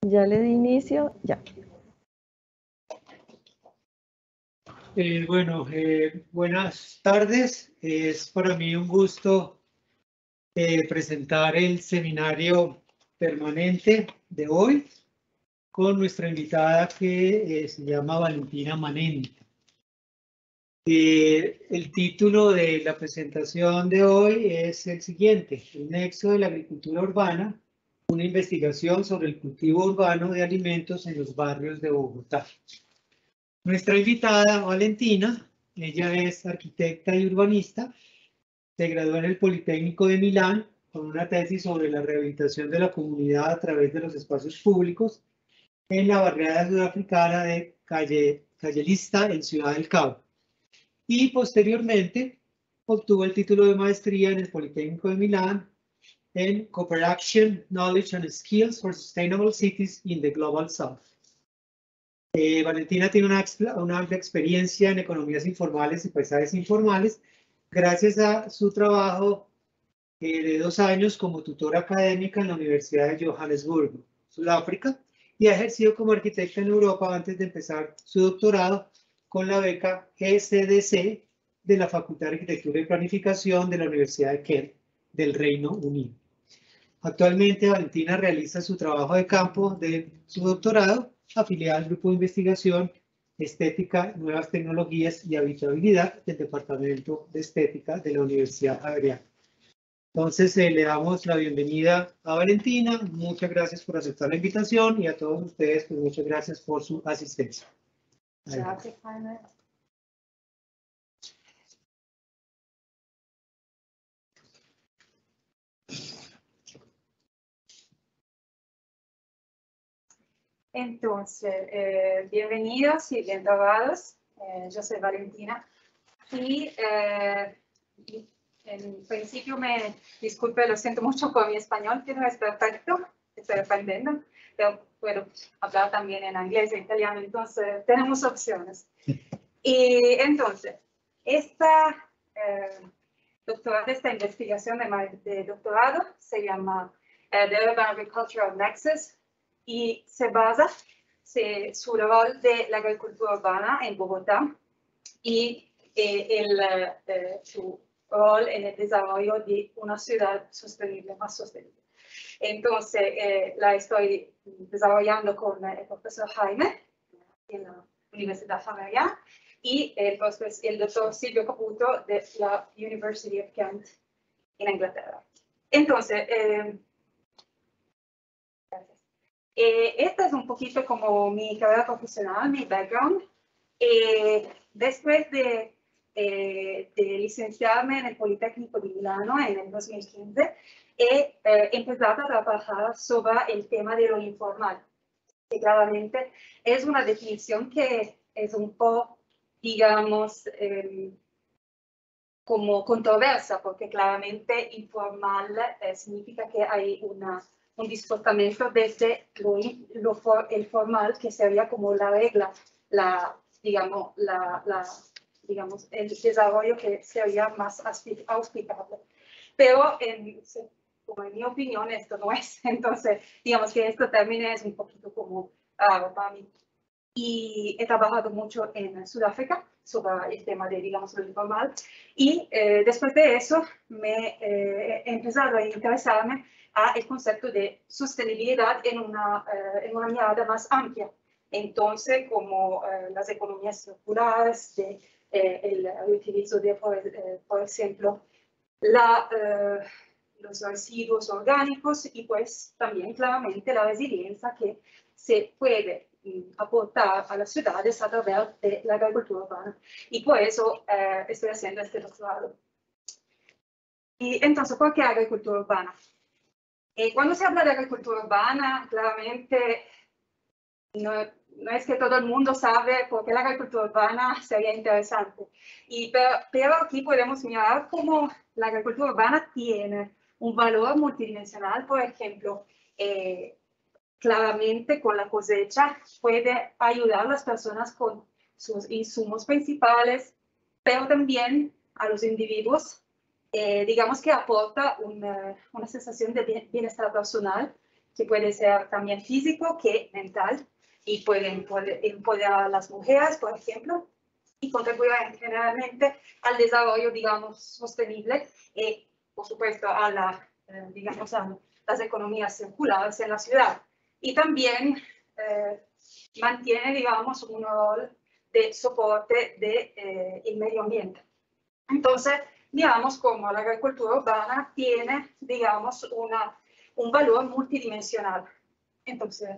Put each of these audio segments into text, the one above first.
Ya le di inicio, ya. Buenas tardes. Es para mí un gusto presentar el seminario permanente de hoy con nuestra invitada que se llama Valentina Manenti. El título de la presentación de hoy es el siguiente: El nexo de la agricultura urbana, una investigación sobre el cultivo urbano de alimentos en los barrios de Bogotá. Nuestra invitada, Valentina, ella es arquitecta y urbanista, se graduó en el Politécnico de Milán con una tesis sobre la rehabilitación de la comunidad a través de los espacios públicos en la barriada sudafricana de Cayelista en Ciudad del Cabo. Y posteriormente obtuvo el título de maestría en el Politécnico de Milán en Cooperation, Knowledge and Skills for Sustainable Cities in the Global South. Valentina tiene una amplia experiencia en economías informales y paisajes informales, gracias a su trabajo de 2 años como tutora académica en la Universidad de Johannesburgo, Sudáfrica, y ha ejercido como arquitecta en Europa antes de empezar su doctorado con la beca ECDC de la Facultad de Arquitectura y Planificación de la Universidad de Kent del Reino Unido. Actualmente, Valentina realiza su trabajo de campo de su doctorado afiliada al Grupo de Investigación Estética, Nuevas Tecnologías y Habitabilidad del Departamento de Estética de la Universidad Javeriana. Entonces, le damos la bienvenida a Valentina. Muchas gracias por aceptar la invitación y a todos ustedes, pues muchas gracias por su asistencia. Gracias, Jaime. Entonces, bienvenidos y bien trovados. Yo soy Valentina y en principio disculpe, lo siento mucho con mi español, que no es perfecto, estoy aprendiendo, pero puedo hablar también en inglés e italiano, entonces tenemos opciones. Y entonces, esta investigación de doctorado se llama The Urban Agricultural Nexus y se basa su rol de la agricultura urbana en Bogotá y su rol en el desarrollo de una ciudad sostenible, más sostenible. Entonces, la estoy desarrollando con el profesor Jaime en la Universidad Javeriana y el doctor Silvio Caputo de la University of Kent en Inglaterra. Entonces, esta es un poquito como mi carrera profesional, mi background. Después de licenciarme en el Politécnico de Milano en el 2015, he empezado a trabajar sobre el tema de lo informal, que claramente es una definición que es un poco, digamos, como controversa, porque claramente informal significa que hay un discurso desde el formal, que sería como la regla, digamos, el desarrollo que sería más auspicable. Pero, como en mi opinión, esto no es. Entonces, digamos que este término es un poquito como raro para mí. Y he trabajado mucho en Sudáfrica sobre el tema de, digamos, lo informal. Y después de eso he empezado a interesarme al concepto de sostenibilidad en una mirada más amplia. Entonces, como las economías circulares, el reutilizo de, por ejemplo, los residuos orgánicos y pues también claramente la resiliencia que se puede aportar a las ciudades a través de la agricultura urbana. Y por eso estoy haciendo este doctorado. Y entonces, ¿por qué agricultura urbana? Cuando se habla de agricultura urbana, claramente no es que todo el mundo sabe por qué la agricultura urbana sería interesante. Pero aquí podemos mirar cómo la agricultura urbana tiene un valor multidimensional. Por ejemplo, claramente con la cosecha puede ayudar a las personas con sus insumos principales, pero también a los individuos, digamos que aporta una sensación de bienestar personal que puede ser también físico que mental, y pueden empoderar a las mujeres, por ejemplo, y contribuir generalmente al desarrollo, digamos, sostenible y, por supuesto, a digamos, a las economías circulares en la ciudad. Y también mantiene, digamos, un rol de soporte del medio ambiente. Entonces, digamos, como la agricultura urbana tiene, digamos, un valor multidimensional. Entonces,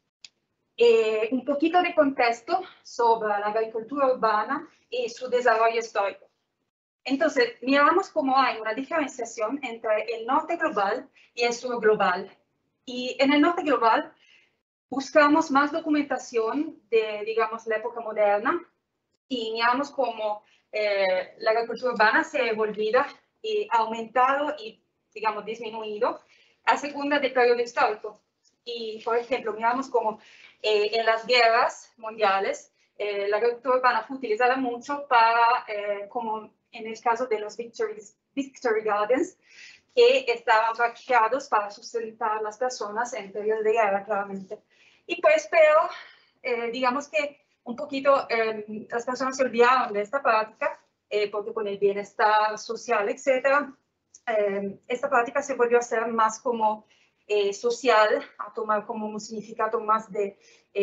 un poquito de contexto sobre la agricultura urbana y su desarrollo histórico. Entonces, miramos cómo hay una diferenciación entre el norte global y el sur global. Y en el norte global buscamos más documentación de, digamos, la época moderna y miramos cómo la agricultura urbana se ha evoluido y ha aumentado y, digamos, disminuido a segunda del periodo histórico. Y, por ejemplo, miramos cómo en las guerras mundiales la agricultura urbana fue utilizada mucho para, como en el caso de los Victory Gardens, que estaban practicados para sustentar a las personas en periodo de guerra, claramente. Y pues, pero, digamos que un poquito las personas se olvidaron de esta práctica, porque con el bienestar social, etcétera, esta práctica se volvió a hacer más como social, a tomar como un significado más de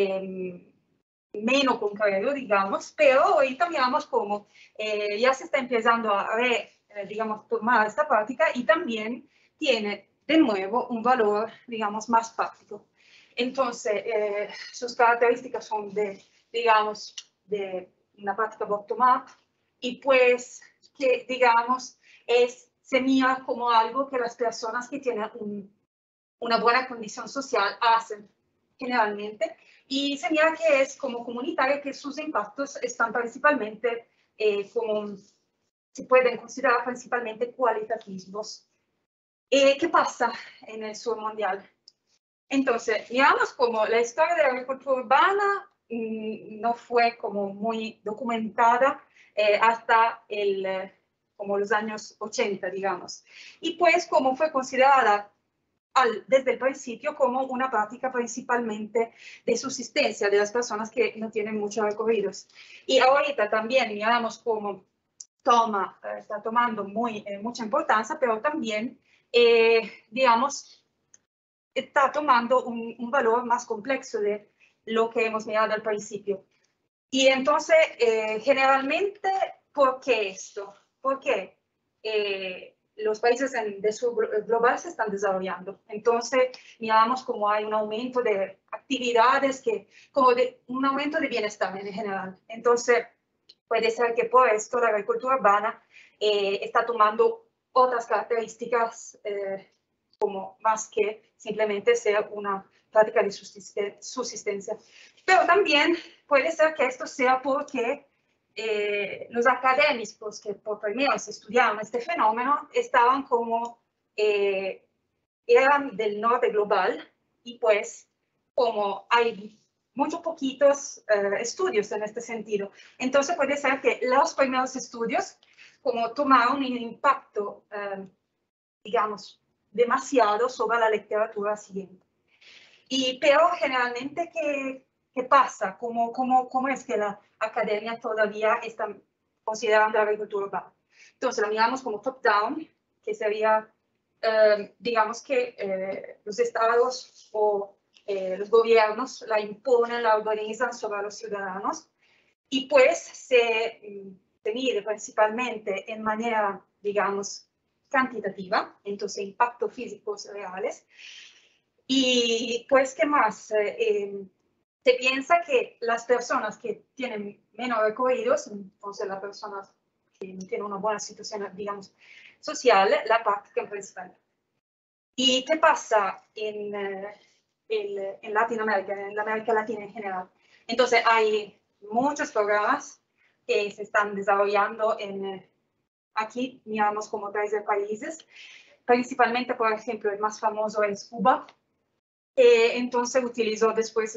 menos concreto, digamos, pero ahorita miramos como ya se está empezando a digamos, tomar esta práctica y también tiene de nuevo un valor, digamos, más práctico. Entonces, sus características son de, digamos, de una práctica bottom-up y pues que, digamos, se mira como algo que las personas que tienen una buena condición social hacen generalmente y se mira que es como comunitaria, que sus impactos están principalmente como se pueden considerar principalmente cualitativos. ¿Qué pasa en el sur mundial? Entonces, miramos como la historia de la agricultura urbana no fue como muy documentada hasta como los años 80, digamos. Y pues como fue considerada desde el principio como una práctica principalmente de subsistencia de las personas que no tienen muchos recorridos. Y ahorita también miramos cómo está tomando mucha importancia, pero también, digamos, está tomando un valor más complejo de lo que hemos mirado al principio. Y entonces, generalmente, ¿por qué esto? Porque los países del sur global se están desarrollando. Entonces, miramos como hay un aumento de actividades, como un aumento de bienestar en general. Entonces, puede ser que por esto la agricultura urbana está tomando otras características como más que simplemente ser una práctica de subsistencia. Pero también puede ser que esto sea porque los académicos que por primera vez estudiaron este fenómeno estaban como, eran del norte global y pues como hay muchos poquitos estudios en este sentido. Entonces puede ser que los primeros estudios como tomaron un impacto, digamos, demasiado sobre la literatura siguiente. Pero generalmente, ¿qué pasa? ¿Cómo es que la academia todavía está considerando la agricultura urbana? Entonces la miramos como top-down, que sería, digamos que los estados o los gobiernos la imponen, la organizan sobre los ciudadanos y pues se mide principalmente en manera, digamos, cantitativa, entonces impactos físicos reales. Y pues, ¿qué más? Se piensa que las personas que tienen menos recorridos, entonces las personas que no tienen una buena situación, digamos, social, la practican principalmente. ¿Y qué pasa en Latinoamérica, en la América Latina en general? Entonces hay muchos programas que se están desarrollando aquí miramos como 13 países, principalmente, por ejemplo, el más famoso es Cuba. Entonces utilizó después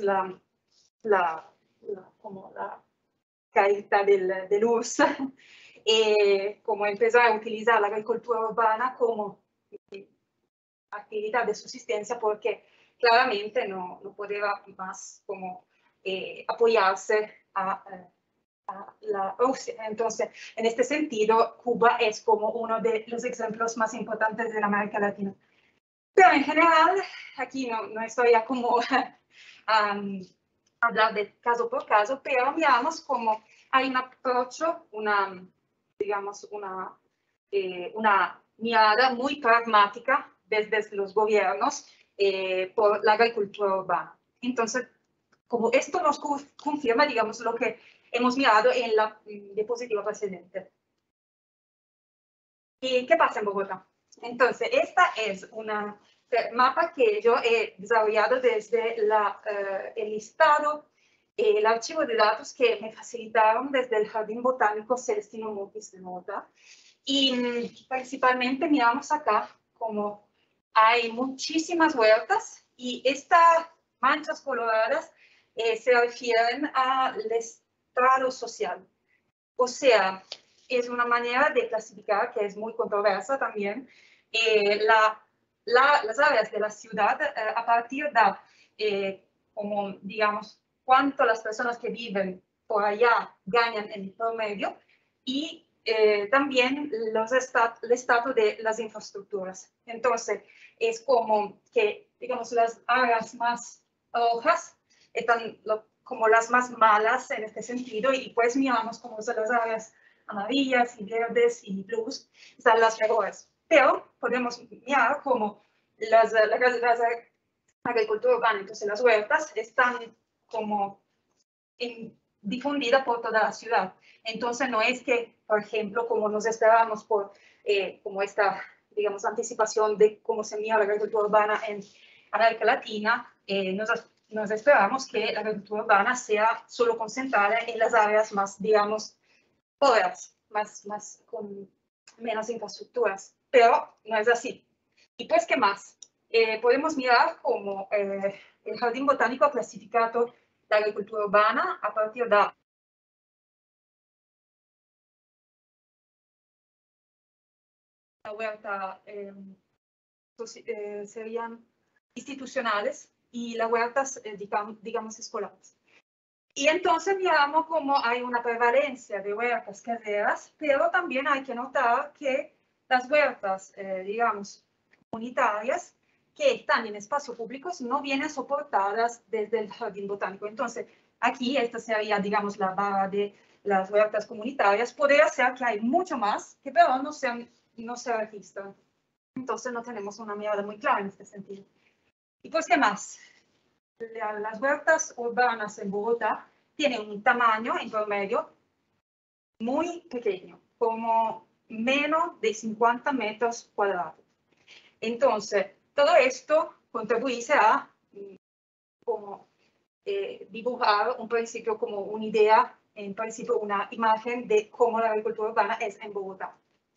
como la caída del URSS, como empezó a utilizar la agricultura urbana como actividad de subsistencia, porque claramente no podía más como apoyarse a la Rusia. Entonces, en este sentido, Cuba es como uno de los ejemplos más importantes de la América Latina. Pero en general, aquí no estoy a como hablar de caso por caso, pero miramos como hay un approach, digamos, una mirada muy pragmática desde los gobiernos por la agricultura urbana. Entonces, como esto nos confirma, digamos, lo que hemos mirado en la diapositiva precedente. ¿Y qué pasa en Bogotá? Entonces, esta es una mapa que yo he desarrollado desde el listado, el archivo de datos que me facilitaron desde el Jardín Botánico Celestino Mutis de Bogotá. Y principalmente miramos acá como hay muchísimas huertas y estas manchas coloradas se refieren al estrado social. O sea, es una manera de clasificar que es muy controversa también las áreas de la ciudad a partir de, como digamos, cuánto las personas que viven por allá ganan en el promedio y también el estado de las infraestructuras. Entonces, es como que, digamos, las áreas más rojas están como las más malas en este sentido, y pues miramos como son las áreas amarillas y verdes y blues, están las mejores. Pero podemos mirar como la agricultura urbana, entonces las huertas, están como difundidas por toda la ciudad. Entonces no es que, por ejemplo, como nos esperábamos por como esta, digamos, anticipación de cómo se mira la agricultura urbana en América Latina, nos esperamos que la agricultura urbana sea solo concentrada en las áreas más, digamos, pobres, más con menos infraestructuras, pero no es así. Y pues, ¿qué más? Podemos mirar cómo el Jardín Botánico ha clasificado la agricultura urbana a partir de la huerta, serían institucionales y las huertas, digamos, escolares. Y entonces miramos cómo hay una prevalencia de huertas caseras, pero también hay que notar que las huertas, digamos, comunitarias, que están en espacios públicos, no vienen soportadas desde el Jardín Botánico. Entonces, aquí esta sería, digamos, la barra de las huertas comunitarias. Podría ser que hay mucho más, que pero no se registran. Entonces, no tenemos una mirada muy clara en este sentido. Y pues, ¿qué más? Las huertas urbanas en Bogotá tienen un tamaño en promedio muy pequeño, como menos de 50 metros cuadrados. Entonces, todo esto contribuye a como, dibujar un principio, como una idea, en principio una imagen de cómo la agricultura urbana es en Bogotá.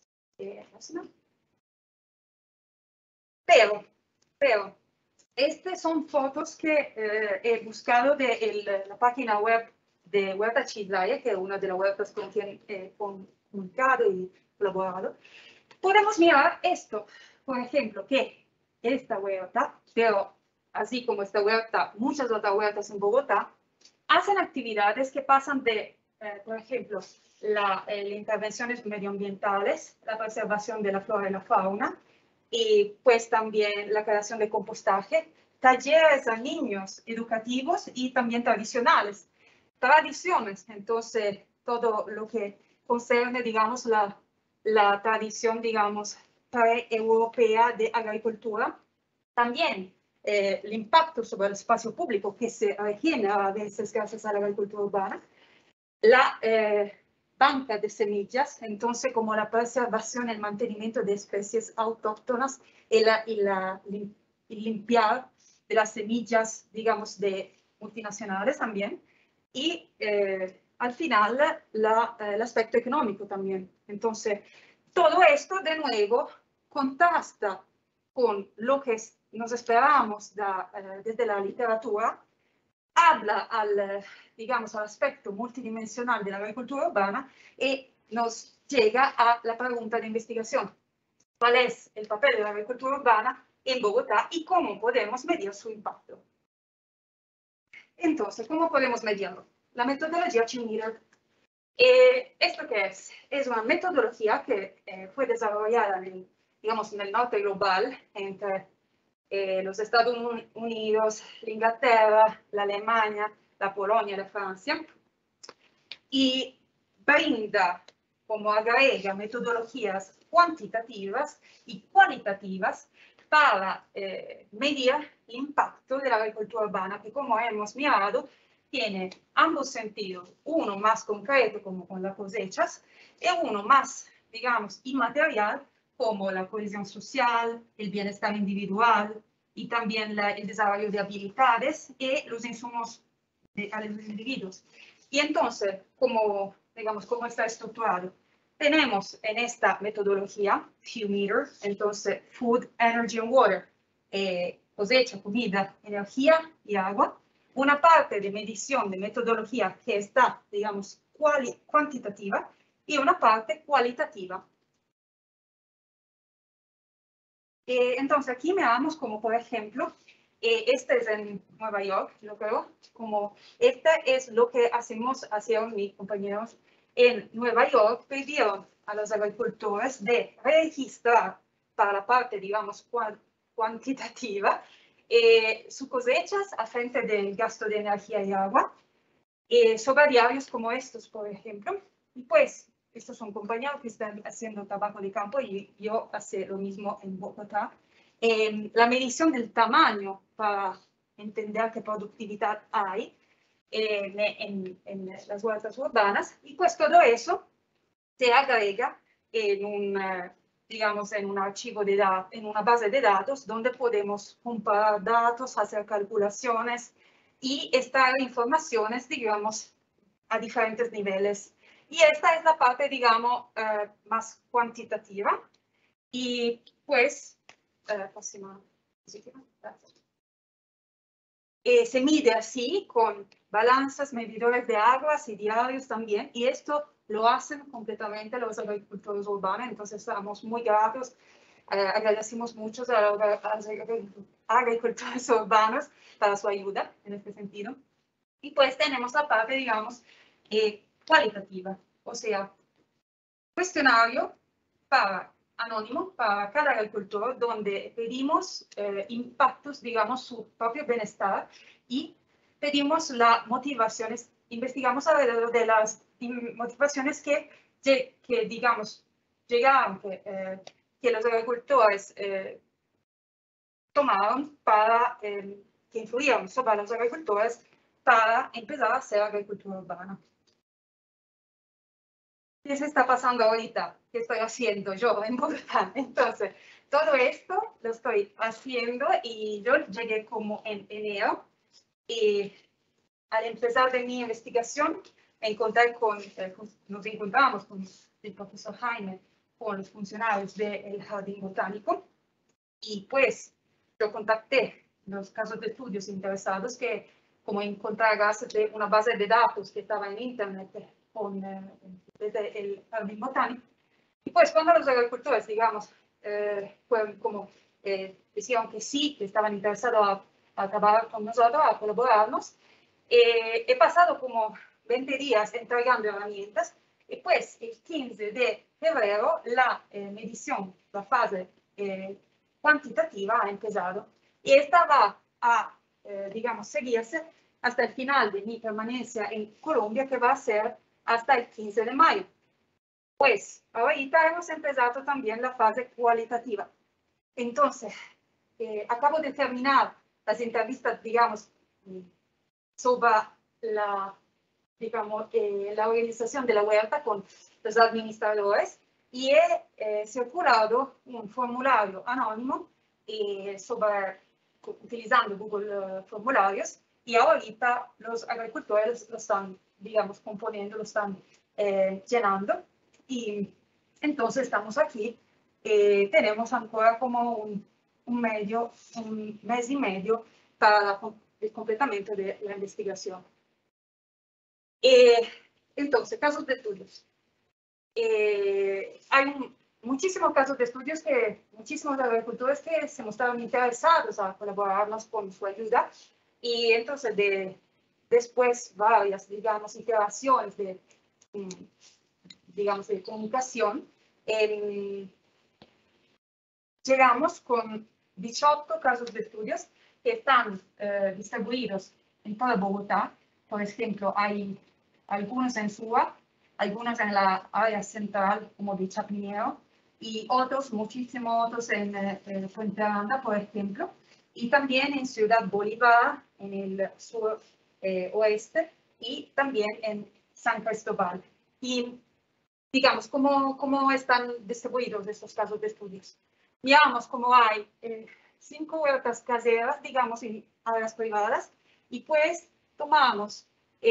Pero, estas son fotos que he buscado de la página web de Huerta Childaya, que es una de las huertas con quien he comunicado y colaborado. Podemos mirar esto, por ejemplo, que esta huerta, pero así como esta huerta, muchas otras huertas en Bogotá, hacen actividades que pasan de, por ejemplo, las intervenciones medioambientales, la preservación de la flora y la fauna, y pues también la creación de compostaje, talleres a niños educativos y también tradicionales. Tradiciones, entonces, todo lo que concerne, digamos, la tradición, digamos, pre-europea de agricultura. También el impacto sobre el espacio público que se regenera a veces gracias a la agricultura urbana. La banca de semillas, entonces como la preservación y el mantenimiento de especies autóctonas y limpiar de las semillas, digamos, de multinacionales también. Y al final el aspecto económico también. Entonces, todo esto de nuevo contrasta con lo que nos esperábamos desde la literatura, habla digamos, al aspecto multidimensional de la agricultura urbana y nos llega a la pregunta de investigación. ¿Cuál es el papel de la agricultura urbana en Bogotá y cómo podemos medir su impacto. Entonces, ¿cómo podemos medirlo? La metodología QMeter. ¿Esto qué es? Es una metodología que fue desarrollada digamos, en el norte global entre los Estados Unidos, la Inglaterra, la Alemania, la Polonia, la Francia, y brinda, como agrega, metodologías cuantitativas y cualitativas para medir el impacto de la agricultura urbana, que como hemos mirado, tiene ambos sentidos, uno más concreto, como con las cosechas, y uno más, digamos, inmaterial, como la cohesión social, el bienestar individual y también el desarrollo de habilidades y los insumos a los individuos. Y entonces, digamos, ¿cómo está estructurado? Tenemos en esta metodología, QMeter, entonces Food, Energy and Water, cosecha, comida, energía y agua. Una parte de medición de metodología que está, digamos, cuantitativa y una parte cualitativa. Entonces, aquí miramos como, por ejemplo, este es en Nueva York, yo creo, como este es lo que hacían mis compañeros en Nueva York, pidieron a los agricultores de registrar para la parte, digamos, cuantitativa, sus cosechas a frente del gasto de energía y agua, sobre diarios como estos, por ejemplo, y pues estos son compañeros que están haciendo trabajo de campo y yo hago lo mismo en Bogotá. La medición del tamaño para entender qué productividad hay en las huertas urbanas y pues todo eso se agrega digamos, en un archivo de datos, en una base de datos donde podemos comparar datos, hacer calculaciones y extraer informaciones, digamos, a diferentes niveles. Y esta es la parte, digamos, más cuantitativa. Y pues, próxima diapositiva. Se mide así con balanzas, medidores de aguas y diarios también. Y esto lo hacen completamente los agricultores urbanos. Entonces, estamos muy gratos. Agradecemos mucho a los agricultores urbanos para su ayuda en este sentido. Y pues tenemos la parte, digamos, cualitativa, o sea, cuestionario anónimo para cada agricultor, donde pedimos impactos, digamos, su propio bienestar y pedimos las motivaciones, investigamos alrededor de las motivaciones que digamos, llegaron, que los agricultores tomaron que influyeron sobre los agricultores para empezar a hacer agricultura urbana. ¿Qué se está pasando ahorita? ¿Qué estoy haciendo yo en Bogotá? Entonces, todo esto lo estoy haciendo y yo llegué como en enero y al empezar de mi investigación nos encontramos con el profesor Jaime, con los funcionarios del Jardín Botánico y pues yo contacté los casos de estudios interesados que como encontrar gracias de una base de datos que estaba en internet desde el Jardín Botánico. Y pues cuando los agricultores, digamos, decían que sí, que estaban interesados a trabajar con nosotros, a colaborarnos, he pasado como 20 días entregando herramientas y pues el 15 de febrero la medición, la fase cuantitativa ha empezado y esta va a, digamos, seguirse hasta el final de mi permanencia en Colombia, que va a ser hasta el 15 de mayo. Pues ahorita hemos empezado también la fase cualitativa. Entonces, acabo de terminar las entrevistas, digamos, sobre la organización de la huerta con los administradores y he circulado un formulario anónimo utilizando Google Formularios y ahorita los agricultores lo están, digamos, componiendo, lo están llenando y entonces estamos aquí. Tenemos ancora como un mes y medio para el completamiento de la investigación. Entonces, casos de estudios. Hay muchísimos casos de estudios que muchísimos agricultores que se mostraron interesados a colaborarnos con su ayuda. Y entonces, después varias, digamos, iteraciones de, digamos, de comunicación, llegamos con 18 casos de estudios que están distribuidos en toda Bogotá. Por ejemplo, hay algunos en Suba, algunos en la área central, como de Chapinero, y otros, muchísimos otros en Puente Aranda, por ejemplo, y también en Ciudad Bolívar, en el sur oeste, y también en San Cristóbal. Y digamos, ¿cómo están distribuidos estos casos de estudios? Miramos cómo hay 5 huertas caseras, digamos, en áreas privadas, y pues tomamos,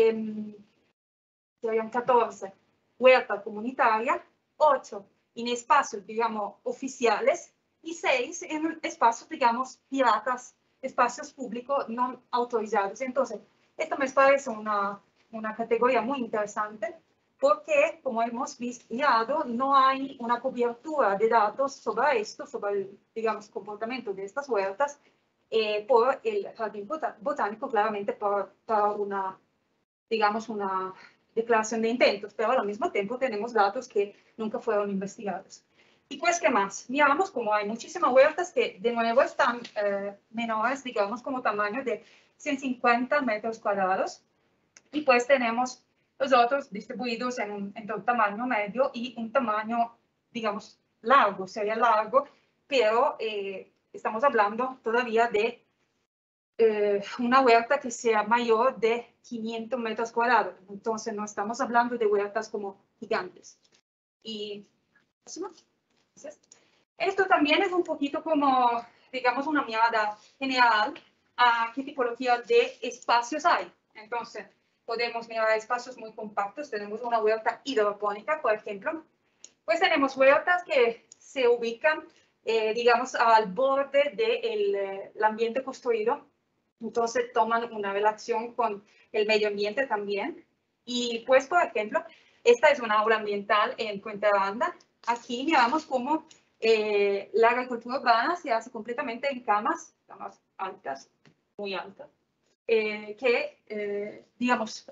serían 14 huertas comunitarias, 8 en espacios, digamos, oficiales, y 6 en espacios, digamos, piratas, espacios públicos no autorizados. Entonces, esto me parece una categoría muy interesante, porque, como hemos mirado, no hay una cobertura de datos sobre esto, sobre el, digamos, comportamiento de estas huertas, por el Jardín Botánico, claramente para una, digamos, una declaración de intentos, pero al mismo tiempo tenemos datos que nunca fueron investigados. Y pues, ¿qué más? Miramos como hay muchísimas huertas que, de nuevo, están menores, digamos, como tamaño de 150 metros cuadrados, y pues tenemos los otros distribuidos entre un tamaño medio y un tamaño, digamos, largo, sería largo, pero estamos hablando todavía de una huerta que sea mayor de 500 metros cuadrados. Entonces, no estamos hablando de huertas como gigantes. Y esto también es un poquito como, digamos, una mirada general a qué tipología de espacios hay. Entonces, podemos mirar espacios muy compactos. Tenemos una huerta hidropónica, por ejemplo. Pues tenemos huertas que se ubican, digamos, al borde del ambiente construido. Entonces, toman una relación con el medio ambiente también. Y pues, por ejemplo, esta es una aula ambiental en Puente Aranda. Aquí miramos cómo la agricultura urbana se hace completamente en camas altas, muy altas, que, digamos,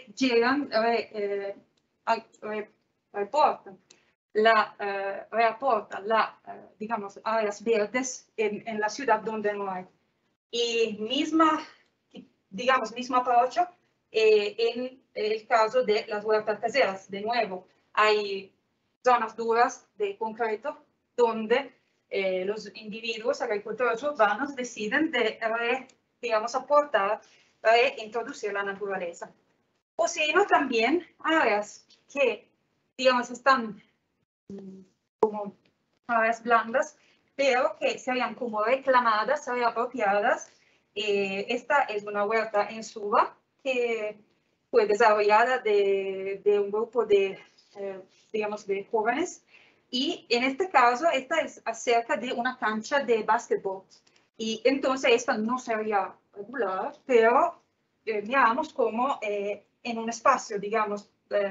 reaportan digamos, áreas verdes en la ciudad donde no hay. Y digamos, mismo approach en el caso de las huertas caseras. De nuevo, hay zonas duras de concreto donde los individuos agricultores urbanos deciden digamos, aportar, introducir la naturaleza. O si no, también áreas que, digamos, están como áreas blandas, pero que serían como reclamadas, reapropiadas. Esta es una huerta en Suba que fue desarrollada de un grupo de, digamos, de jóvenes. Y en este caso, esta es acerca de una cancha de básquetbol. Y entonces, esta no sería regular, pero miramos como en un espacio, digamos,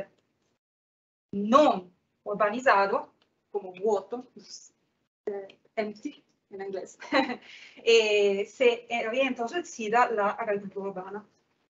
no urbanizado, como vuoto, empty en inglés, se había introducida la agricultura urbana.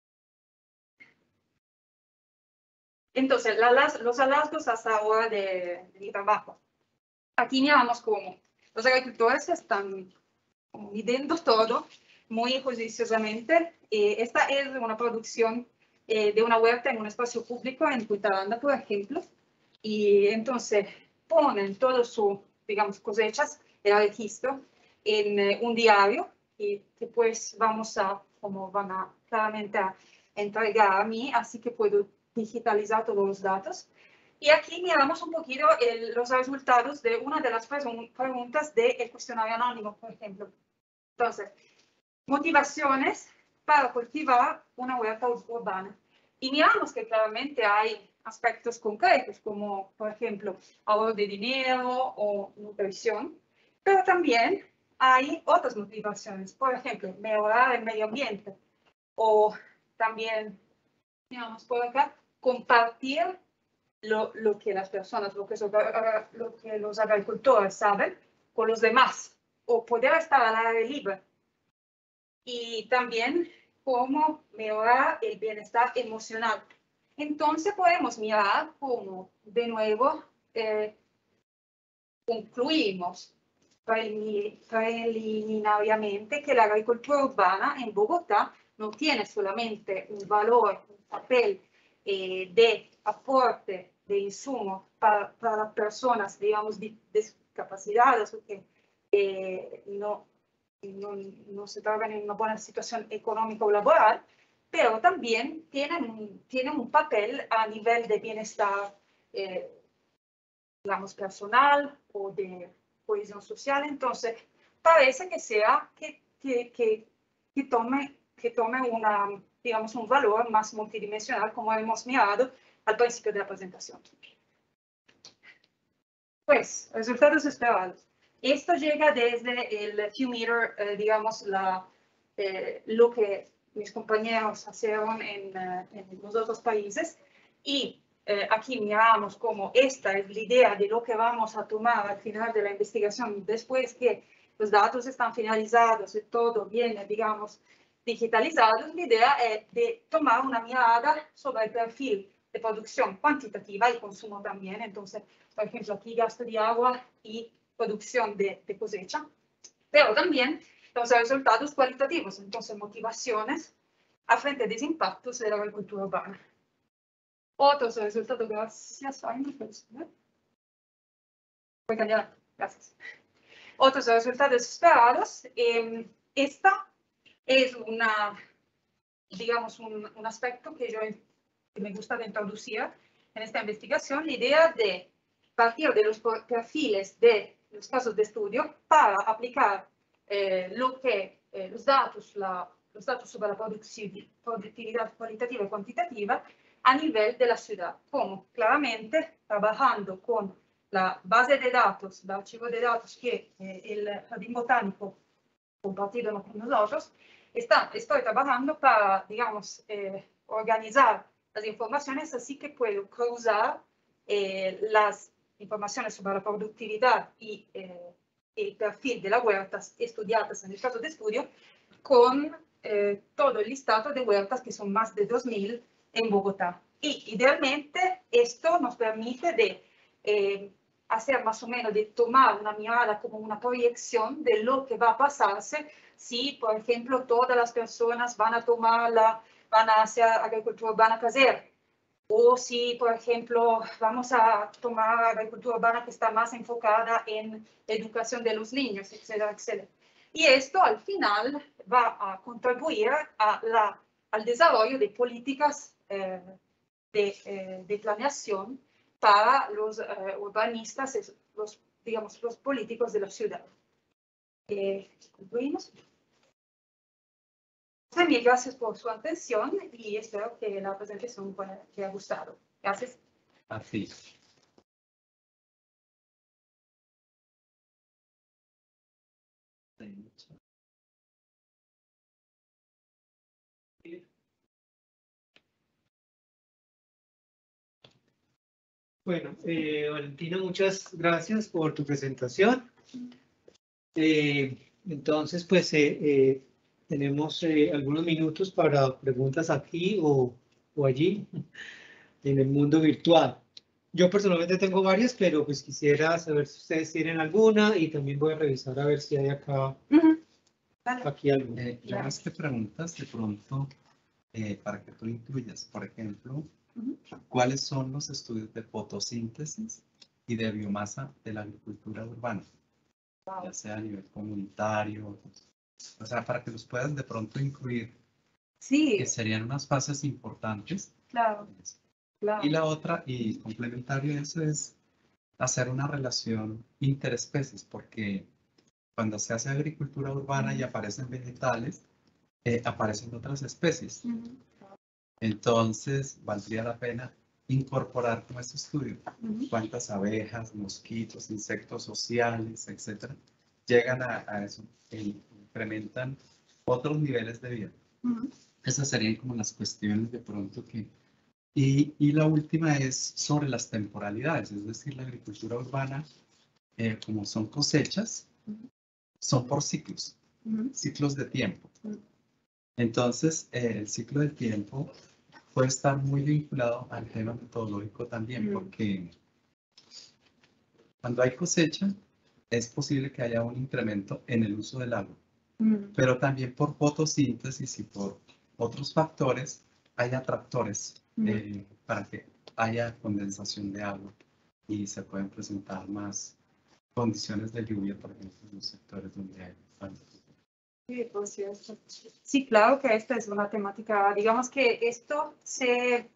Entonces, los hallazgos hasta ahora de mi trabajo. Aquí miramos cómo los agricultores están midiendo todo muy juiciosamente. Esta es una producción de una huerta en un espacio público en Puente Aranda, por ejemplo. Y entonces ponen todas sus, digamos, cosechas, el registro en un diario y después como van a claramente a entregar a mí, así que puedo digitalizar todos los datos. Y aquí miramos un poquito los resultados de una de las preguntas del cuestionario anónimo, por ejemplo. Entonces, motivaciones para cultivar una huerta urbana. Y miramos que claramente hay aspectos concretos, como por ejemplo ahorro de dinero o nutrición, pero también hay otras motivaciones, por ejemplo, mejorar el medio ambiente o también, digamos, por acá, compartir lo que las personas, lo que los agricultores saben con los demás, o poder estar al aire libre. Y también cómo mejorar el bienestar emocional. Entonces podemos mirar cómo, de nuevo, concluimos preliminariamente que la agricultura urbana en Bogotá no tiene solamente un valor, un papel de aporte de insumos para personas, digamos, discapacitadas o que no se trabajan en una buena situación económica o laboral, pero también tienen un papel a nivel de bienestar, digamos, personal o de cohesión social. Entonces, parece que sea que tome una, digamos, un valor más multidimensional, como hemos mirado al principio de la presentación. Pues, resultados esperados. Esto llega desde el QMeter, digamos, lo que mis compañeros hicieron en los otros países. Y aquí miramos cómo esta es la idea de lo que vamos a tomar al final de la investigación, después que los datos están finalizados y todo viene, digamos, digitalizado. La idea es de tomar una mirada sobre el perfil de producción cuantitativa y consumo también. Entonces, por ejemplo, aquí gasto de agua y producción de cosecha, pero también los resultados cualitativos, entonces motivaciones a frente de los impactos de la agricultura urbana. Otros resultados, gracias, voy a cambiar, gracias. Otros resultados esperados, esta es digamos, un aspecto que me gusta de introducir en esta investigación, la idea de partir de los perfiles de los casos de estudio para aplicar los datos sobre la productividad cualitativa y cuantitativa a nivel de la ciudad, como claramente trabajando con la base de datos, el archivo de datos que el Jardín Botánico compartido con nosotros. Estoy trabajando para, digamos, organizar las informaciones, así que puedo cruzar las informaciones sobre la productividad y el perfil de las huertas estudiadas en el caso de estudio con todo el listado de huertas, que son más de 2.000 en Bogotá. Y idealmente esto nos permite de hacer más o menos, de tomar una mirada como una proyección de lo que va a pasarse si, por ejemplo, todas las personas van a hacer agricultura urbana casera, o si, por ejemplo, vamos a tomar agricultura urbana que está más enfocada en la educación de los niños, etcétera, etcétera. Y esto al final va a contribuir al desarrollo de políticas de planeación para los urbanistas, digamos, los políticos de la ciudad. Concluimos. Mil gracias por su atención y espero que la presentación te haya gustado. Gracias. Así. Bueno, Valentina, muchas gracias por tu presentación. Entonces, pues tenemos algunos minutos para preguntas aquí o allí en el mundo virtual. Yo personalmente tengo varias, pero pues quisiera saber si ustedes tienen alguna y también voy a revisar a ver si hay acá, aquí alguna. Yo más que preguntas, de pronto, para que tú incluyas, por ejemplo, ¿cuáles son los estudios de fotosíntesis y de biomasa de la agricultura urbana? Ya sea a nivel comunitario, o sea, para que los puedas de pronto incluir, que serían unas fases importantes. Claro. Y la otra, y complementario a eso, es hacer una relación interespecies, porque cuando se hace agricultura urbana y aparecen vegetales, aparecen otras especies. Entonces, valdría la pena incorporar como este estudio cuántas abejas, mosquitos, insectos sociales, etcétera, llegan a eso e incrementan otros niveles de vida. Esas serían como las cuestiones de pronto que Y la última es sobre las temporalidades, es decir, la agricultura urbana, como son cosechas, son por ciclos, ciclos de tiempo. Entonces, el ciclo de tiempo puede estar muy vinculado al tema metodológico también, porque cuando hay cosecha, es posible que haya un incremento en el uso del agua, pero también por fotosíntesis y por otros factores, hay atractores para que haya condensación de agua y se pueden presentar más condiciones de lluvia, por ejemplo, en los sectores donde hay bastante. Sí, por cierto. Sí, claro que esta es una temática, digamos que esto se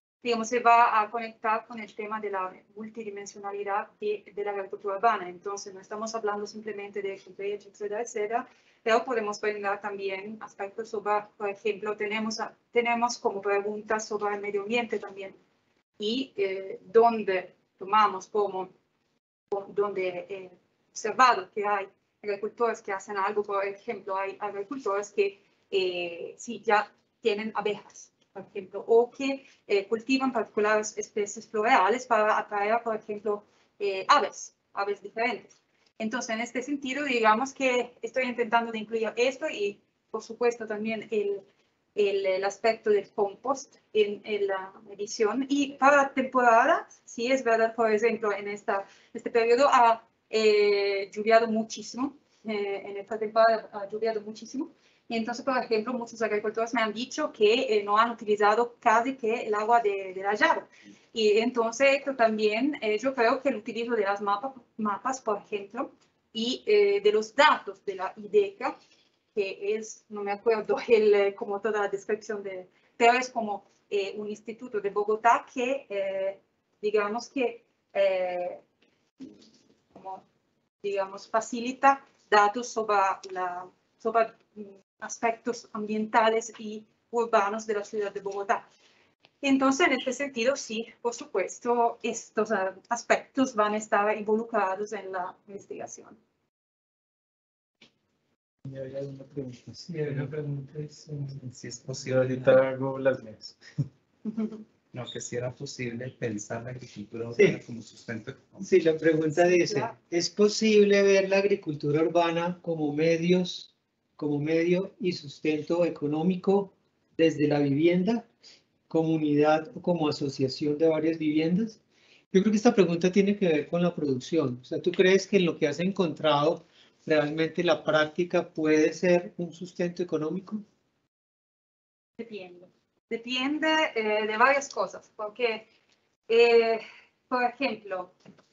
va a conectar con el tema de la multidimensionalidad de la agricultura urbana. Entonces, no estamos hablando simplemente de cosecha, etcétera, etcétera, pero podemos brindar también aspectos sobre, por ejemplo, tenemos como preguntas sobre el medio ambiente también, y donde tomamos como, donde observado que hay agricultores que hacen algo, por ejemplo, hay agricultores que sí ya tienen abejas, por ejemplo, o que cultivan particulares especies floreales para atraer, por ejemplo, aves diferentes. Entonces, en este sentido, digamos que estoy intentando de incluir esto y, por supuesto, también el aspecto del compost en la medición. Y para temporada, sí es verdad, por ejemplo, en este periodo ha lluviado muchísimo, en esta temporada ha lluviado muchísimo. Y entonces, por ejemplo, muchos agricultores me han dicho que no han utilizado casi que el agua de la llave. Y entonces, esto también, yo creo que el utilizo de las mapas, por ejemplo, y de los datos de la IDECA, que es, no me acuerdo como toda la descripción pero es como un instituto de Bogotá que, digamos que, como, digamos, facilita datos sobre aspectos ambientales y urbanos de la ciudad de Bogotá. Entonces, en este sentido, sí, por supuesto, estos aspectos van a estar involucrados en la investigación. Había una pregunta. Sí, hay una pregunta. Si es Yo posible, ahorita hago las mías. no, que si era posible pensar la agricultura Sí. urbana como sustento económico. Sí, la pregunta Sí, dice, claro. ¿es posible ver la agricultura urbana como medio y sustento económico desde la vivienda, comunidad o como asociación de varias viviendas? Yo creo que esta pregunta tiene que ver con la producción. O sea, ¿tú crees que en lo que has encontrado realmente la práctica puede ser un sustento económico? Depende. Depende de varias cosas, porque, por ejemplo,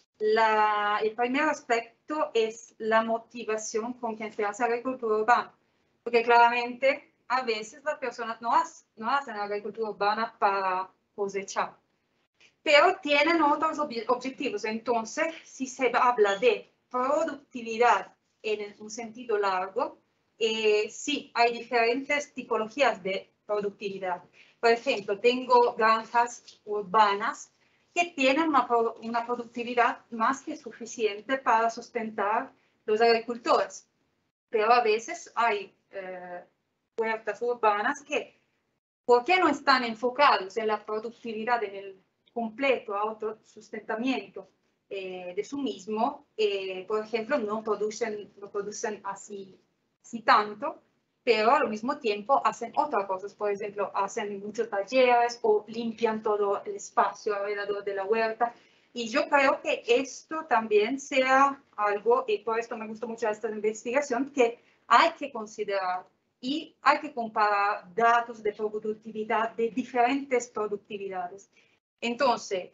el primer aspecto es la motivación con que se hace agricultura urbana, porque claramente a veces las personas no hacen agricultura urbana para cosechar, pero tienen otros objetivos. Entonces, si se habla de productividad en un sentido largo, sí, hay diferentes tipologías de productividad. Por ejemplo, tengo granjas urbanas que tienen una productividad más que suficiente para sustentar los agricultores, pero a veces hay huertas urbanas que, ¿por qué no están enfocados en la productividad, en el completo autosustentamiento de su mismo? Por ejemplo, no producen así tanto, pero al mismo tiempo hacen otras cosas. Por ejemplo, hacen muchos talleres o limpian todo el espacio alrededor de la huerta. Y yo creo que esto también sea algo, y por esto me gustó mucho esta investigación, que hay que considerar y hay que comparar datos de productividad de diferentes productividades. Entonces,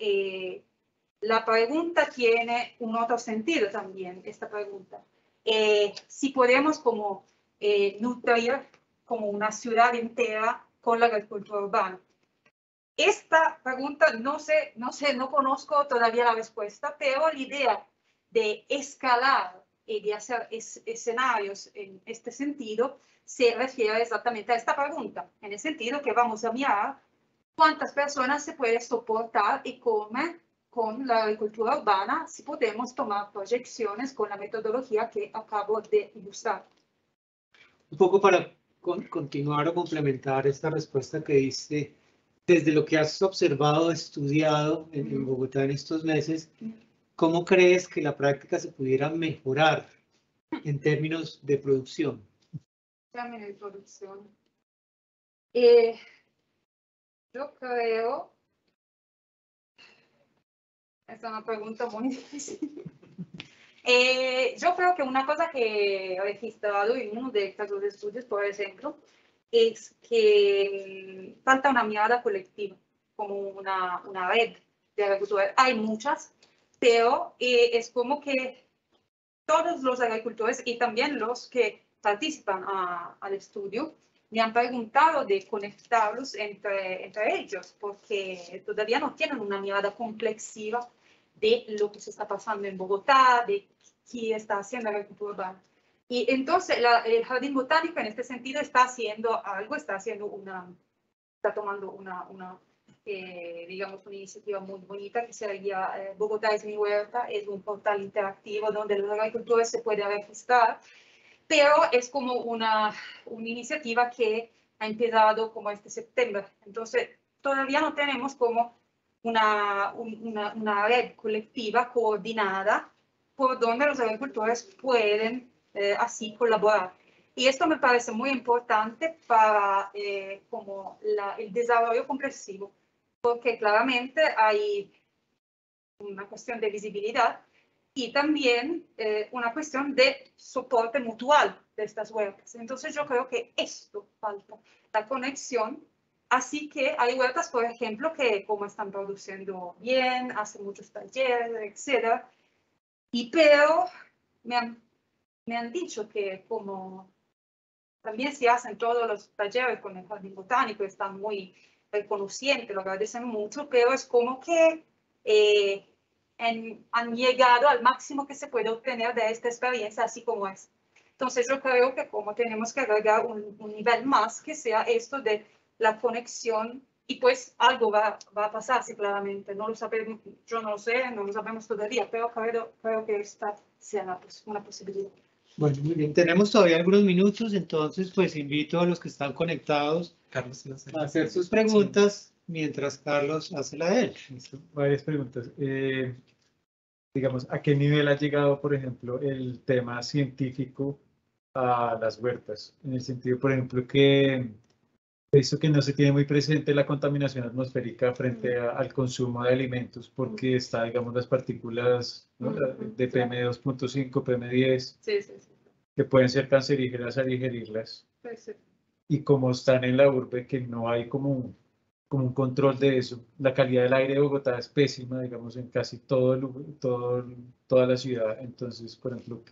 la pregunta tiene un otro sentido también, esta pregunta. Si podemos como nutrir como una ciudad entera con la agricultura urbana. Esta pregunta no conozco todavía la respuesta, pero la idea de escalar y de hacer escenarios en este sentido se refiere exactamente a esta pregunta, en el sentido que vamos a mirar cuántas personas se puede soportar y cómo con la agricultura urbana si podemos tomar proyecciones con la metodología que acabo de ilustrar. Un poco para continuar o complementar esta respuesta que diste desde lo que has observado, estudiado en Bogotá en estos meses, ¿cómo crees que la práctica se pudiera mejorar en términos de producción? Término de producción. Yo creo, es una pregunta muy difícil. Yo creo que una cosa que he registrado en uno de estos estudios, por ejemplo, es que falta una mirada colectiva, como una red de agricultores. Hay muchas, pero es como que todos los agricultores y también los que participan al estudio me han preguntado de conectarlos entre ellos, porque todavía no tienen una mirada complexiva de lo que se está pasando en Bogotá, de qué está haciendo la agricultura urbana. Y entonces el Jardín Botánico en este sentido está haciendo algo, está tomando digamos, una iniciativa muy bonita que sería Bogotá es mi huerta, es un portal interactivo donde los agricultores se pueden registrar, pero es como una iniciativa que ha empezado como este septiembre. Entonces, todavía no tenemos como una red colectiva coordinada por donde los agricultores pueden así colaborar. Y esto me parece muy importante para como el desarrollo comprensivo, porque claramente hay una cuestión de visibilidad y también una cuestión de soporte mutual de estas huertas. Entonces yo creo que esto falta, la conexión. Así que hay huertas, por ejemplo, que como están produciendo bien, hacen muchos talleres, etc. Pero me han dicho que como también se hacen todos los talleres con el Jardín Botánico, están muy reconocientes, lo agradecen mucho, pero es como que han llegado al máximo que se puede obtener de esta experiencia, así como es. Entonces yo creo que como tenemos que agregar un nivel más, que sea esto de la conexión, y pues algo va a pasarse claramente, no lo sabemos, yo no lo sé, no lo sabemos todavía, pero creo que esta sea una posibilidad. Bueno, muy bien, tenemos todavía algunos minutos, entonces pues invito a los que están conectados Carlos, a hacer sus preguntas mientras Carlos hace la de él. Listo, varias preguntas. Digamos, ¿a qué nivel ha llegado, por ejemplo, el tema científico a las huertas? En el sentido, por ejemplo, que eso que no se tiene muy presente la contaminación atmosférica frente al consumo de alimentos, porque está, digamos, las partículas, ¿no? De PM2.5, PM10, que pueden ser cancerígenas al digerirlas. Y como están en la urbe, que no hay como un control de eso. La calidad del aire de Bogotá es pésima, digamos, en casi toda la ciudad. Entonces, por ejemplo,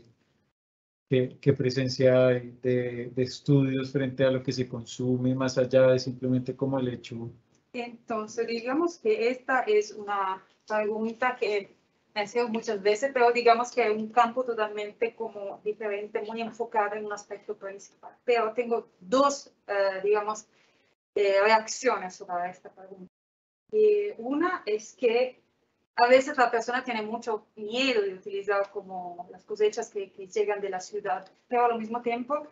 ¿qué presencia hay de estudios frente a lo que se consume, más allá de simplemente como el hecho? Entonces, digamos que esta es una pregunta que me he hecho muchas veces, pero digamos que es un campo totalmente como diferente, muy enfocado en un aspecto principal. Pero tengo dos, digamos, reacciones sobre esta pregunta. Una es que a veces la persona tiene mucho miedo de utilizar como las cosechas que llegan de la ciudad, pero al mismo tiempo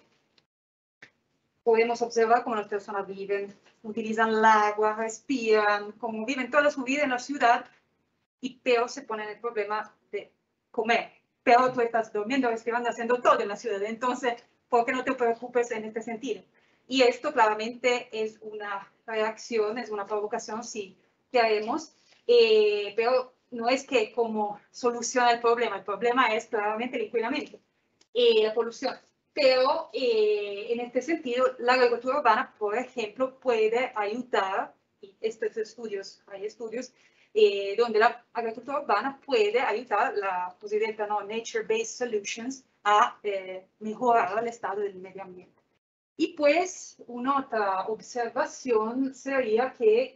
podemos observar cómo las personas viven, utilizan el agua, respiran, como viven toda su vida en la ciudad, y peor se ponen el problema de comer. Pero tú estás durmiendo, respirando, haciendo todo en la ciudad. Entonces, ¿por qué no te preocupes en este sentido? Y esto claramente es una reacción, es una provocación, sí, que haremos, pero no es que como soluciona el problema es claramente el inquilamiento, la polución. Pero en este sentido, la agricultura urbana, por ejemplo, puede ayudar, y estos estudios, hay estudios donde la agricultura urbana puede ayudar la posibilidad, ¿no? Nature-based solutions a mejorar el estado del medio ambiente. Y pues una otra observación sería que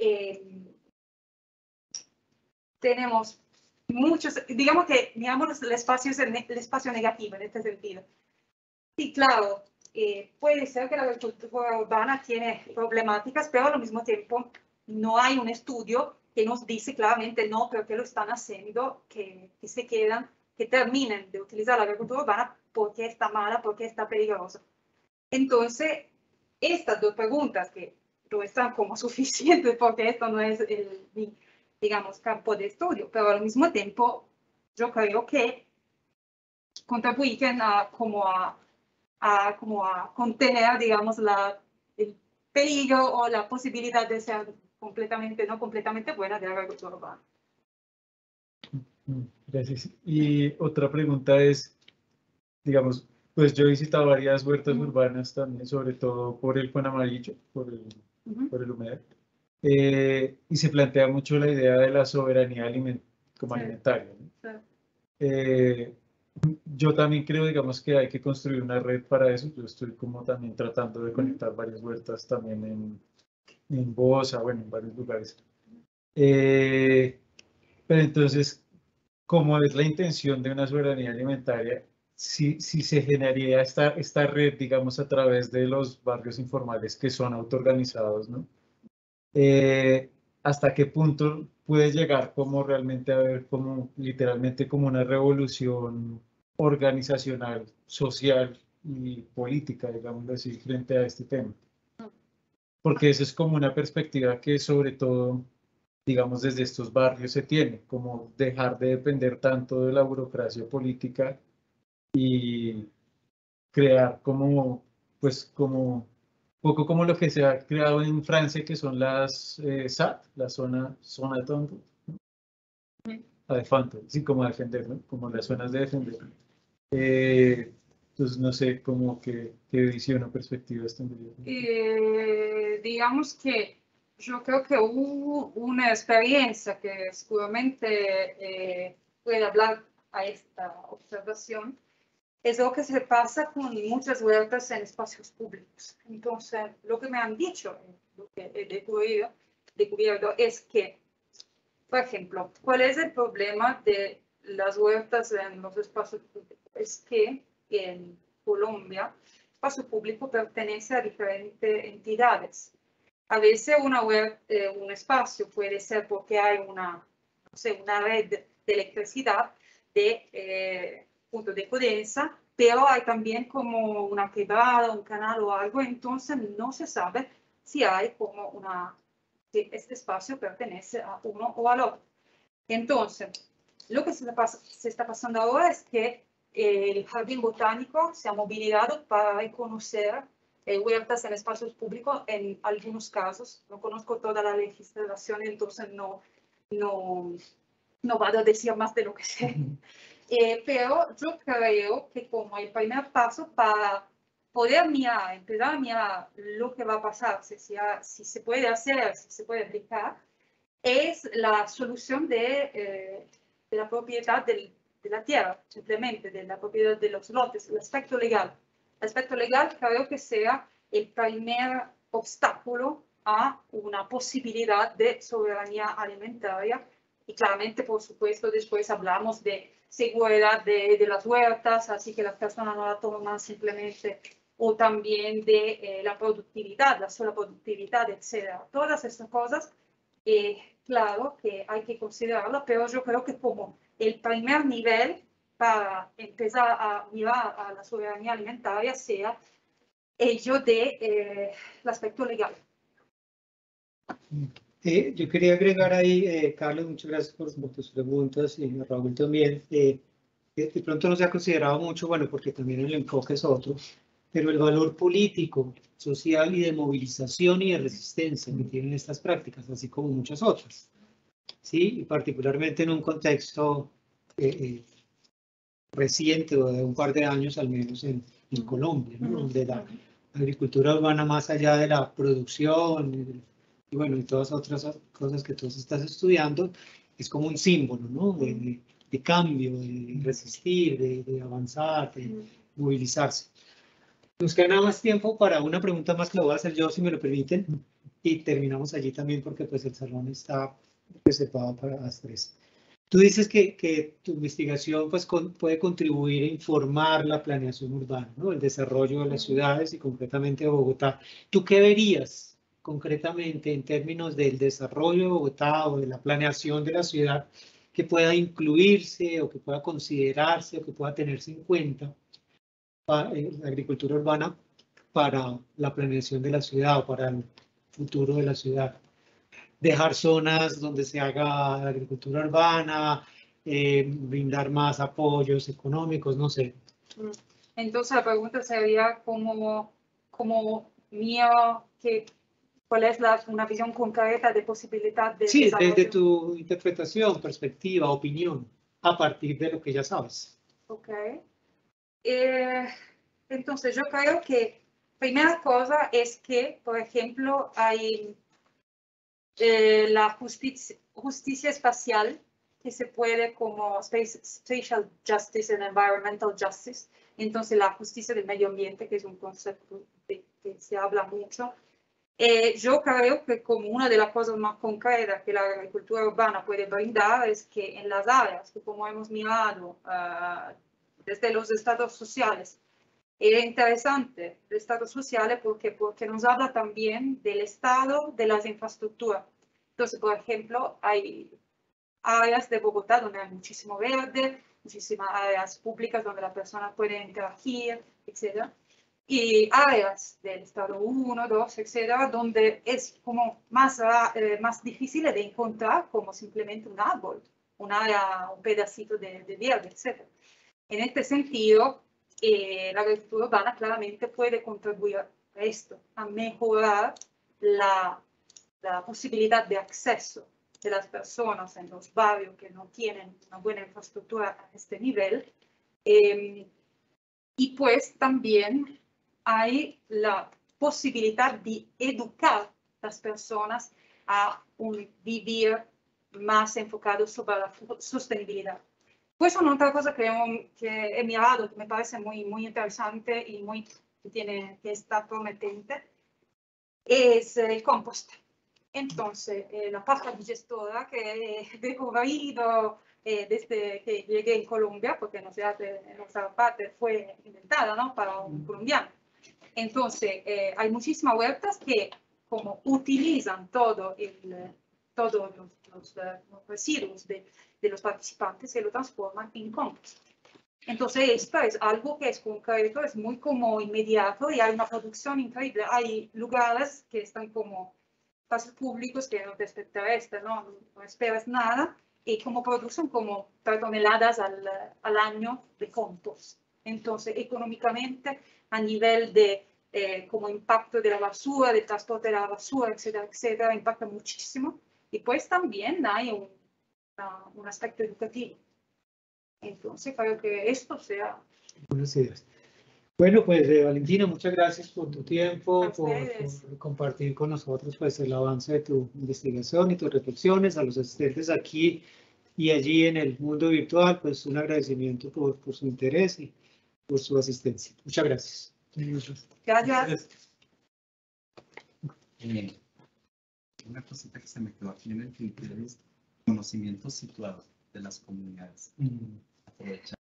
tenemos muchos, digamos que miramos el espacio negativo en este sentido. Sí, claro, puede ser que la agricultura urbana tiene problemáticas, pero al mismo tiempo no hay un estudio que nos dice claramente no, pero que lo están haciendo, que se quedan, que terminen de utilizar la agricultura urbana porque está mala, porque está peligrosa. Entonces, estas dos preguntas que no están como suficientes porque esto no es el, digamos, campo de estudio, pero al mismo tiempo yo creo que contribuyen a como a contener, digamos, el peligro o la posibilidad de ser completamente, no completamente buena de la agricultura urbana. Gracias. Y otra pregunta es, digamos, pues yo he visitado varias huertas urbanas también, sobre todo por el Juan Amarillo, por el humedal, y se plantea mucho la idea de la soberanía como Sí. alimentaria, ¿no? Sí. Yo también creo, digamos, que hay que construir una red para eso. Yo estoy como también tratando de conectar varias huertas también en Bosa, bueno, en varios lugares. Pero entonces, ¿cómo es la intención de una soberanía alimentaria? Si se generaría esta red, digamos, a través de los barrios informales que son autoorganizados, ¿no? ¿Hasta qué punto puede llegar como realmente a haber como literalmente como una revolución organizacional, social y política, digámoslo así, frente a este tema? Porque esa es como una perspectiva que sobre todo, digamos, desde estos barrios se tiene, como dejar de depender tanto de la burocracia política y crear como, pues como, poco como lo que se ha creado en Francia, que son las SAT, la zona de tonto, la de Fanto, sí, como defender, ¿no? Como las zonas de defender. Entonces, no sé, como qué visión o perspectiva tendría. Digamos que yo creo que hubo una experiencia que seguramente puede hablar a esta observación, es lo que se pasa con muchas huertas en espacios públicos. Entonces, lo que me han dicho, lo que he descubierto es que, por ejemplo, ¿cuál es el problema de las huertas en los espacios públicos? Es que en Colombia, el espacio público pertenece a diferentes entidades. A veces un espacio puede ser porque hay no sé, una red de electricidad de punto de potencia, pero hay también como una quebrada, un canal o algo, entonces no se sabe si hay como si este espacio pertenece a uno o al otro. Entonces, lo que se está pasando ahora es que el Jardín Botánico se ha movilizado para reconocer huertas en espacios públicos en algunos casos. No conozco toda la legislación, entonces no va a decir más de lo que sé. Pero yo creo que como el primer paso para poder empezar a mirar lo que va a pasar, si se puede hacer, si se puede aplicar, es la solución de la propiedad de la tierra, simplemente de la propiedad de los lotes, el aspecto legal. El aspecto legal creo que sea el primer obstáculo a una posibilidad de soberanía alimentaria. Y claramente, por supuesto, después hablamos de seguridad de las huertas, así que las personas no la toman simplemente, o también de la productividad, la sola productividad, etc. Todas estas cosas, claro que hay que considerarlo, pero yo creo que como el primer nivel para empezar a mirar a la soberanía alimentaria sea ello del aspecto legal. Yo quería agregar ahí, Carlos, muchas gracias por tus preguntas y Raúl también. De pronto no se ha considerado mucho, bueno, porque también el enfoque es otro, pero el valor político, social y de movilización y de resistencia que tienen estas prácticas, así como muchas otras, ¿sí? Y particularmente en un contexto reciente o de un par de años al menos en Colombia, ¿no? Donde la agricultura urbana, más allá de la producción y bueno, y todas otras cosas que tú estás estudiando, es como un símbolo, ¿no? De cambio, de resistir, de avanzar, de movilizarse. Nos queda nada más tiempo para una pregunta más que la voy a hacer yo, si me lo permiten, y terminamos allí también porque pues el salón está reservado para las 3. Tú dices que tu investigación pues, puede contribuir a informar la planeación urbana, ¿no? El desarrollo de las ciudades y concretamente de Bogotá. ¿Tú qué verías concretamente en términos del desarrollo de Bogotá o de la planeación de la ciudad que pueda incluirse o que pueda considerarse o que pueda tenerse en cuenta para la agricultura urbana para la planeación de la ciudad o para futuro de la ciudad. Dejar zonas donde se haga agricultura urbana, brindar más apoyos económicos, no sé. Entonces la pregunta sería como mío, ¿cuál es una visión concreta de posibilidad de Sí, desarrollo? desde tu interpretación, perspectiva, opinión, a partir de lo que ya sabes. Ok. Entonces yo creo que primera cosa es que, por ejemplo, hay la justicia espacial, que se puede como spatial justice and environmental justice. Entonces la justicia del medio ambiente, que es un concepto que se habla mucho. Yo creo que como una de las cosas más concretas que la agricultura urbana puede brindar es que en las áreas que como hemos mirado desde los estados sociales, era interesante el estado social porque nos habla también del estado de las infraestructuras. Entonces, por ejemplo, hay áreas de Bogotá donde hay muchísimo verde, muchísimas áreas públicas donde la persona puede interagir, etc. Y áreas del estado 1, 2, etcétera, donde es como más difícil de encontrar como simplemente un árbol, un área, un pedacito de verde, etcétera. En este sentido, la agricultura urbana claramente puede contribuir a esto, a mejorar la posibilidad de acceso de las personas en los barrios que no tienen una buena infraestructura a este nivel. Y pues también hay la posibilidad de educar a las personas a un vivir más enfocado sobre la sostenibilidad. Pues una otra cosa que he mirado, que me parece muy interesante y que está prometente, es el compost. Entonces, la pasta digestora que he descubierto desde que llegué en Colombia, porque nuestra parte fue inventada, ¿no?, para un colombiano. Entonces, hay muchísimas huertas que como utilizan todos los residuos de los participantes y lo transforman en compost. Entonces, esto es algo que es concreto, es muy como inmediato y hay una producción increíble. Hay lugares que están como espacios públicos que no te esperas, no esperas nada y como producen como 3 toneladas al año de compost. Entonces, económicamente, a nivel de como impacto de la basura, de transporte de la basura, etcétera, etcétera, impacta muchísimo. Y pues también hay un aspecto educativo. Entonces, creo que esto sea... Buenas ideas. Bueno, pues Valentina, muchas gracias por tu tiempo, por compartir con nosotros pues, el avance de tu investigación y tus reflexiones. A los asistentes aquí y allí en el mundo virtual, pues un agradecimiento por su interés y por su asistencia. Muchas gracias. Gracias. Una cosita que se me quedó aquí en el tintero es conocimiento situado de las comunidades. Aprovechar